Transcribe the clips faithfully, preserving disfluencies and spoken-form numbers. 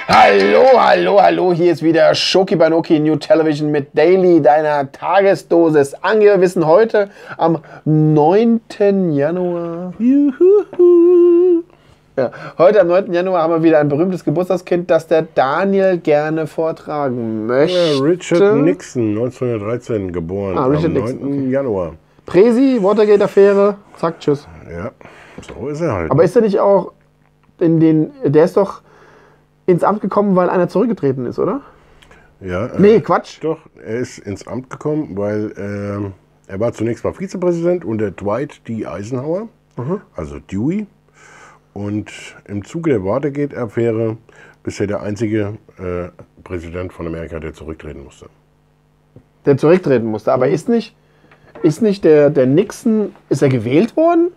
Hallo, hallo, hallo, hier ist wieder Schoki Banoki New Television mit Daily, deiner Tagesdosis Angeberwissen heute am neunten Januar. Juhu. Ja, heute am neunten Januar haben wir wieder ein berühmtes Geburtstagskind, das der Daniel gerne vortragen möchte. Ja, Richard Nixon, neunzehnhundertdreizehn geboren, ah, Richard am Nixon, neunten okay. Januar. Presi, Watergate-Affäre, zack, tschüss. Ja, so ist er halt. Aber ist er nicht auch in den, der ist doch ins Amt gekommen, weil einer zurückgetreten ist, oder? Ja. Nee, äh, Quatsch. Doch, er ist ins Amt gekommen, weil ähm, er war zunächst mal Vizepräsident unter Dwight D. Eisenhower, Mhm. also Dewey. Und im Zuge der Watergate-Affäre bisher der einzige äh, Präsident von Amerika, der zurücktreten musste. Der zurücktreten musste. Aber ist nicht, ist nicht der, der Nixon, ist er gewählt worden?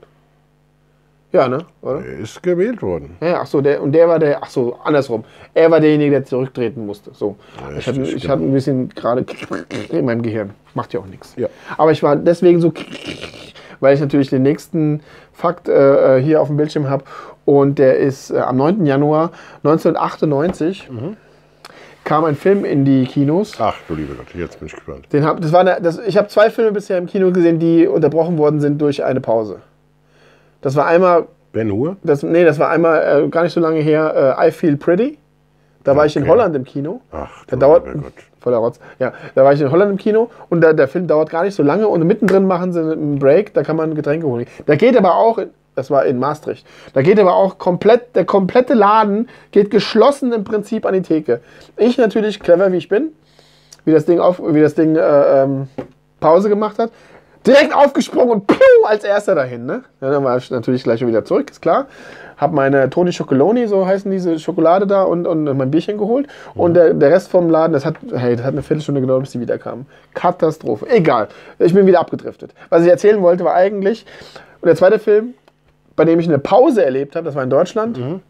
Ja, ne? Oder? Er ist gewählt worden. Ja, ach so, der, und der war der, ach so, andersrum. Er war derjenige, der zurücktreten musste. So. Ja, ich hatte, richtig, ich genau. hatte ein bisschen gerade in meinem Gehirn. Macht ja auch nichts. Ja. Aber ich war deswegen so, weil ich natürlich den nächsten Fakt äh, hier auf dem Bildschirm habe. Und der ist äh, am neunten Januar neunzehnhundertachtundneunzig Mhm. kam ein Film in die Kinos. Ach du liebe Gott, jetzt bin ich gespannt. Den hab, das war eine, das, ich habe zwei Filme bisher im Kino gesehen, die unterbrochen worden sind durch eine Pause. Das war einmal, Ben Hur? das, nee, das war einmal äh, gar nicht so lange her, äh, I Feel Pretty. Da war ich in Okay. Holland im Kino. Ach Da du dauert, lieber Gott. voller Rotz. Ja, da war ich in Holland im Kino und da, der Film dauert gar nicht so lange und mittendrin machen sie einen Break, da kann man Getränke holen. Da geht aber auch, das war in Maastricht, da geht aber auch komplett, der komplette Laden geht geschlossen im Prinzip an die Theke. Ich natürlich, clever wie ich bin, wie das Ding, auf, wie das Ding äh, ähm, Pause gemacht hat, direkt aufgesprungen und piu, als erster dahin. Ne? Ja, dann war ich natürlich gleich wieder zurück, ist klar. Hab meine Toni Chocoloni, so heißen diese Schokolade da, und, und mein Bierchen geholt. Mhm. Und der, der Rest vom Laden, das hat, hey, das hat eine Viertelstunde gedauert, bis die wiederkamen. Katastrophe. Egal. Ich bin wieder abgedriftet. Was ich erzählen wollte, war eigentlich, und der zweite Film, bei dem ich eine Pause erlebt habe, das war in Deutschland, mhm.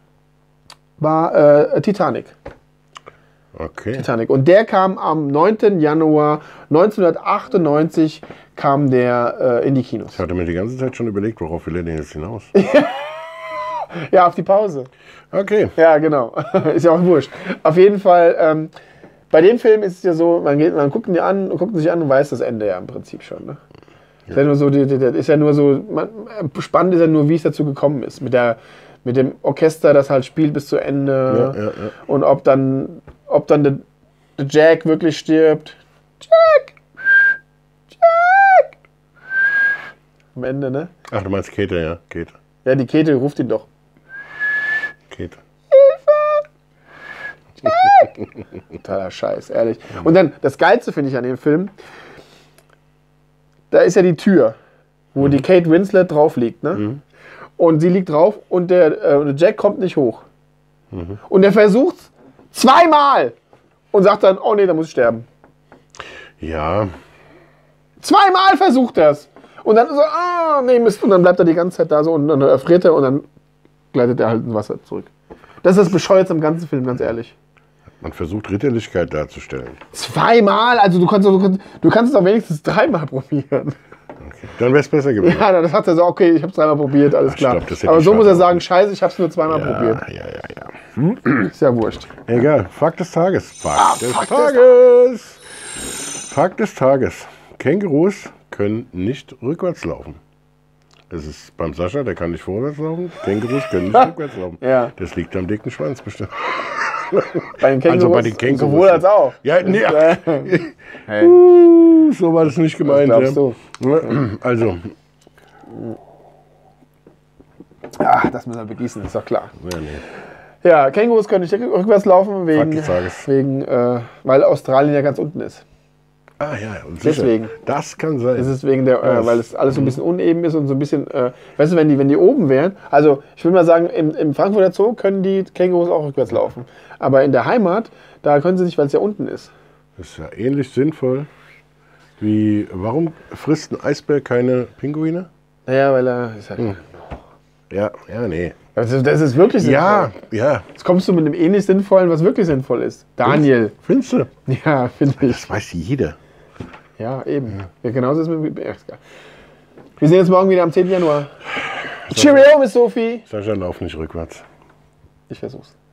war äh, Titanic. Okay. Titanic. Und der kam am neunten Januar neunzehnhundertachtundneunzig kam der äh, in die Kinos. Ich hatte mir die ganze Zeit schon überlegt, worauf will er denn jetzt hinaus? Ja, auf die Pause. Okay. Ja, genau. Ist ja auch wurscht. Auf jeden Fall, ähm, bei dem Film ist es ja so, man, geht, man guckt ihn an, guckt ihn sich an und weiß das Ende ja im Prinzip schon. Ne? Ja. Ist ja nur so, die, die, ist ja nur so man, spannend ist ja nur, wie es dazu gekommen ist. Mit, der, mit dem Orchester, das halt spielt bis zu Ende. Ja, ja, ja. Und ob dann, ob dann der, der Jack wirklich stirbt. Jack! Jack! Am Ende, ne? Ach, du meinst Käthe, ja. Käthe. Ja, die Käthe ruft ihn doch. Käthe. Totaler Scheiß, ehrlich. Und dann, das Geilste finde ich an dem Film, da ist ja die Tür, wo mhm. die Kate Winslet drauf liegt, ne? Mhm. Und sie liegt drauf und der, äh, der Jack kommt nicht hoch. Mhm. Und er versucht zweimal und sagt dann, oh nee, da muss ich sterben. Ja. Zweimal versucht er es. Und dann so, ah, nee, Mist. Und dann bleibt er die ganze Zeit da so und dann erfriert er und dann gleitet er halt ins Wasser zurück. Das ist das Bescheuertste im ganzen Film, ganz ehrlich. Man versucht Ritterlichkeit darzustellen. Zweimal? Also du kannst, du kannst, du kannst es doch wenigstens dreimal probieren. Okay. Dann wäre es besser gewesen. Ja, dann hat er so, okay, ich habe es dreimal probiert, alles Ach, klar. glaub, das hätte aber ich so muss er schon sagen, scheiße, ich habe es nur zweimal Ja, probiert. ja, ja, ja. Ist ja wurscht. Egal. Fakt des Tages. Fakt, Ah, des, Fakt des Tages. Fakt des Tages. Kängurus können nicht rückwärts laufen. Das ist beim Sascha, der kann nicht vorwärts laufen. Kängurus können nicht rückwärts laufen. Ja. Das liegt am dicken Schwanz bestimmt. Bei den Kängurus, Also bei den Kängurus. sowohl als auch. Ja, nee. Hey, Uh, so war das nicht gemeint. was glaubst Ja. du? Also, Ach, das müssen wir begießen, ist doch klar. ja, nee. Ja, Kängurus können nicht rückwärts laufen, wegen, Fakt des Tages. wegen äh, weil Australien ja ganz unten ist. Ah ja, und sicher. Deswegen. Das kann sein. Das ist wegen der, äh, Was? weil es alles so ein bisschen uneben ist und so ein bisschen, äh, weißt du, wenn die, wenn die oben wären, also ich würde mal sagen, im, im Frankfurter Zoo können die Kängurus auch rückwärts laufen. Aber in der Heimat, da können sie nicht, weil es ja unten ist. Das ist ja ähnlich sinnvoll wie, warum frisst ein Eisbär keine Pinguine? Naja, weil er ist halt. Hm. Ja, ja, nee. Also das ist wirklich sinnvoll. Ja, ja. Jetzt kommst du mit einem ähnlich Sinnvollen, was wirklich sinnvoll ist. Daniel. Findest du? Ja, finde ich. Das weiß jeder. Ja, eben. Ja, genauso ist es mit. Ja, ist geil. Wir sehen uns morgen wieder am zehnten Januar. Cheerio, Miss Sophie. Sascha, lauf nicht rückwärts. Ich versuch's.